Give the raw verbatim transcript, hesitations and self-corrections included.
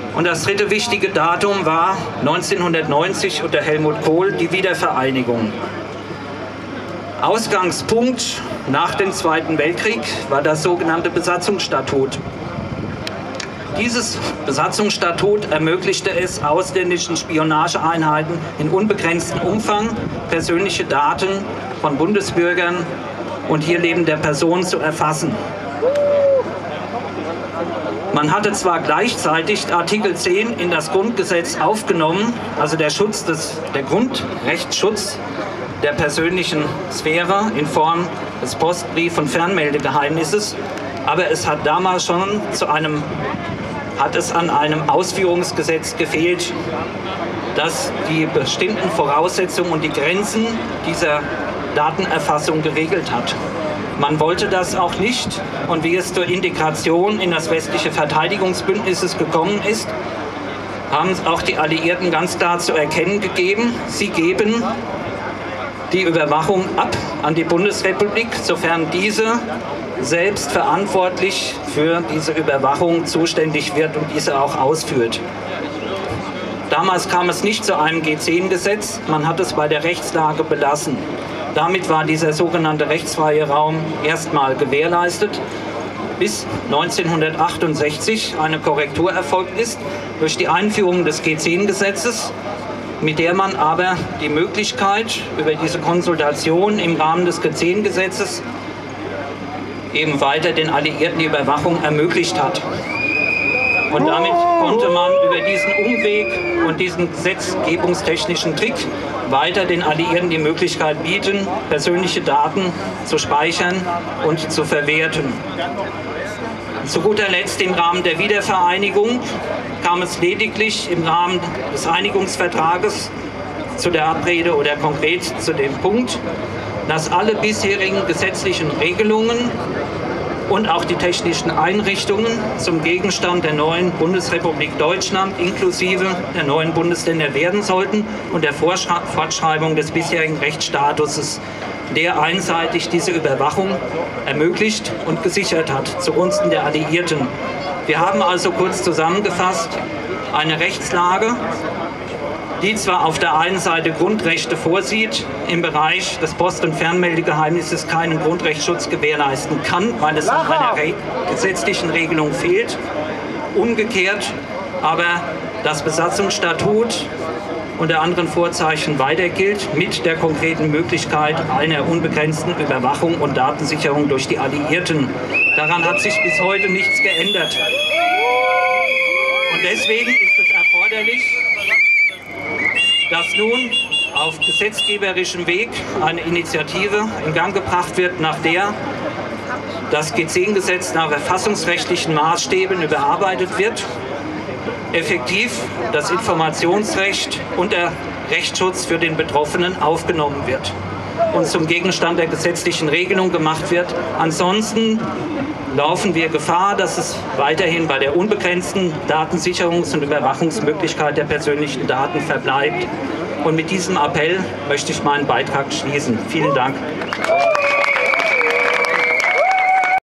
Und das dritte wichtige Datum war neunzehnhundertneunzig unter Helmut Kohl die Wiedervereinigung. Ausgangspunkt nach dem Zweiten Weltkrieg war das sogenannte Besatzungsstatut. Dieses Besatzungsstatut ermöglichte es ausländischen Spionageeinheiten in unbegrenztem Umfang persönliche Daten von Bundesbürgern und hier lebender Personen zu erfassen. Man hatte zwar gleichzeitig Artikel zehn in das Grundgesetz aufgenommen, also der Schutz des, der Grundrechtsschutz der persönlichen Sphäre in Form des Postbrief- und Fernmeldegeheimnisses, aber es hat damals schon zu einem, hat es an einem Ausführungsgesetz gefehlt, das die bestimmten Voraussetzungen und die Grenzen dieser Datenerfassung geregelt hat. Man wollte das auch nicht, und wie es zur Integration in das westliche Verteidigungsbündnis gekommen ist, haben auch die Alliierten ganz klar zu erkennen gegeben, sie geben die Überwachung ab an die Bundesrepublik, sofern diese selbst verantwortlich für diese Überwachung zuständig wird und diese auch ausführt. Damals kam es nicht zu einem G zehn Gesetz, man hat es bei der Rechtslage belassen. Damit war dieser sogenannte rechtsfreie Raum erstmal gewährleistet, bis neunzehnhundertachtundsechzig eine Korrektur erfolgt ist durch die Einführung des G zehn Gesetzes, mit der man aber die Möglichkeit über diese Konsultation im Rahmen des G zehn Gesetzes eben weiter den Alliierten die Überwachung ermöglicht hat. Und damit konnte man über diesen Umweg und diesen gesetzgebungstechnischen Trick weiter den Alliierten die Möglichkeit bieten, persönliche Daten zu speichern und zu verwerten. Zu guter Letzt im Rahmen der Wiedervereinigung kam es lediglich im Rahmen des Einigungsvertrages zu der Abrede oder konkret zu dem Punkt, dass alle bisherigen gesetzlichen Regelungen und auch die technischen Einrichtungen zum Gegenstand der neuen Bundesrepublik Deutschland inklusive der neuen Bundesländer werden sollten und der Fortschreibung des bisherigen Rechtsstatuses, der einseitig diese Überwachung ermöglicht und gesichert hat zugunsten der Alliierten. Wir haben also kurz zusammengefasst eine Rechtslage, die zwar auf der einen Seite Grundrechte vorsieht, im Bereich des Post- und Fernmeldegeheimnisses keinen Grundrechtsschutz gewährleisten kann, weil es an einer re- gesetzlichen Regelung fehlt. Umgekehrt aber das Besatzungsstatut unter anderen Vorzeichen weiter gilt, mit der konkreten Möglichkeit einer unbegrenzten Überwachung und Datensicherung durch die Alliierten. Daran hat sich bis heute nichts geändert. Und deswegen ist es erforderlich, dass nun auf gesetzgeberischem Weg eine Initiative in Gang gebracht wird, nach der das G zehn Gesetz nach verfassungsrechtlichen Maßstäben überarbeitet wird, effektiv das Informationsrecht und der Rechtsschutz für den Betroffenen aufgenommen wird und zum Gegenstand der gesetzlichen Regelung gemacht wird. Ansonsten laufen wir Gefahr, dass es weiterhin bei der unbegrenzten Datensicherungs- und Überwachungsmöglichkeit der persönlichen Daten verbleibt. Und mit diesem Appell möchte ich meinen Beitrag schließen. Vielen Dank.